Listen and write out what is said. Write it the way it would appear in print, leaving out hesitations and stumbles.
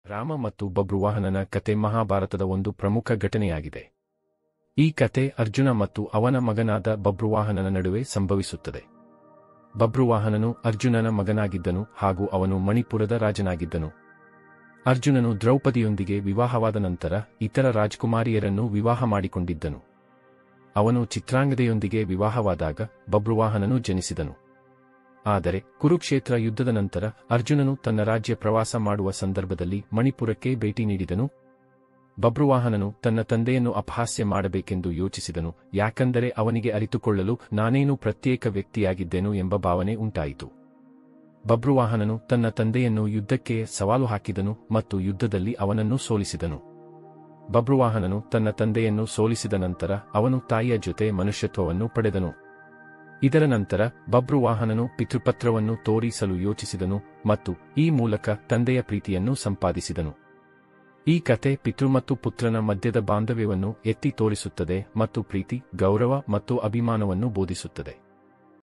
ರಾಮ ಮತ್ತು ಬಭ್ರುವಾಹನನ ಕತೆ ಮಹಾಭಾರತದ ಒಂದು ಪ್ರಮುಖ ಘಟನೆಯಾಗಿದೆ. ಈ ಕತೆ ಅರ್ಜುನ ಮತ್ತು ಅವನ ಮಗನಾದ ಬಭ್ರುವಾಹನನ ನಡುವೆ ಸಂಭವಿಸುತ್ತದೆ. ಬಭ್ರುವಾಹನನು ಅರ್ಜುನನ ಮಗನಾಗಿದ್ದನು ಹಾಗೂ ಅವನು ಮಣಿಪುರದ ರಾಜನಾಗಿದ್ದನು. ಅರ್ಜುನನು ದ್ರೌಪದಿಯೊಂದಿಗೆ ವಿವಾಹವಾದ ನಂತರ ಇತರ ರಾಜಕುಮಾರಿಯರನ್ನು ವಿವಾಹ ಮಾಡಿಕೊಂಡಿದ್ದನು. ಅವನು ಚಿತ್ರಾಂಗದೆಯೊಂದಿಗೆ ವಿವಾಹವಾದಾಗ ಬಭ್ರುವಾಹನನು ಜನಿಸಿದನು. ಆದರೆ ಕುರುಕ್ಷೇತ್ರ ಯುದ್ಧದ ನಂತರ ಅರ್ಜುನನು ತನ್ನ ರಾಜ್ಯ ಪ್ರವಾಸ ಮಾಡುವ ಸಂದರ್ಭದಲ್ಲಿ ಮಣಿಪುರಕ್ಕೆ ಭೇಟಿ ನೀಡಿದನು. ಬಭ್ರುವಾಹನನು ತನ್ನ ತಂದೆಯನ್ನು ಅಪಹಾಸ್ಯ ಮಾಡಬೇಕೆಂದು ಯೋಚಿಸಿದನು, ಯಾಕಂದರೆ ಅವನಿಗೆ ಅರಿತುಕೊಳ್ಳಲು ನಾನೇನು ಪ್ರತ್ಯೇಕ ವ್ಯಕ್ತಿಯಾಗಿದ್ದೇನು ಎಂಬ ಭಾವನೆ ಉಂಟಾಯಿತು. ಬಭ್ರುವಾಹನನು ತನ್ನ ತಂದೆಯನ್ನು ಯುದ್ಧಕ್ಕೆ ಸವಾಲು ಹಾಕಿದನು ಮತ್ತು ಯುದ್ಧದಲ್ಲಿ ಅವನನ್ನು ಸೋಲಿಸಿದನು. ಬಭ್ರುವಾಹನನು ತನ್ನ ತಂದೆಯನ್ನು ಸೋಲಿಸಿದ ನಂತರ ಅವನು ತಾಯಿಯ ಜೊತೆ ಮನುಷ್ಯತ್ವವನ್ನು ಪಡೆದನು. ಇದರ ನಂತರ ಬಭ್ರುವಾಹನನು ಪಿತೃಪತ್ರವನ್ನು ತೋರಿಸಲು ಯೋಚಿಸಿದನು ಮತ್ತು ಈ ಮೂಲಕ ತಂದೆಯ ಪ್ರೀತಿಯನ್ನು ಸಂಪಾದಿಸಿದನು. ಈ ಕತೆ ಪಿತೃ ಮತ್ತು ಪುತ್ರನ ಮಧ್ಯದ ಬಾಂಧವ್ಯವನ್ನು ಎತ್ತಿ ತೋರಿಸುತ್ತದೆ ಮತ್ತು ಪ್ರೀತಿ, ಗೌರವ ಮತ್ತು ಅಭಿಮಾನವನ್ನು ಬೋಧಿಸುತ್ತದೆ.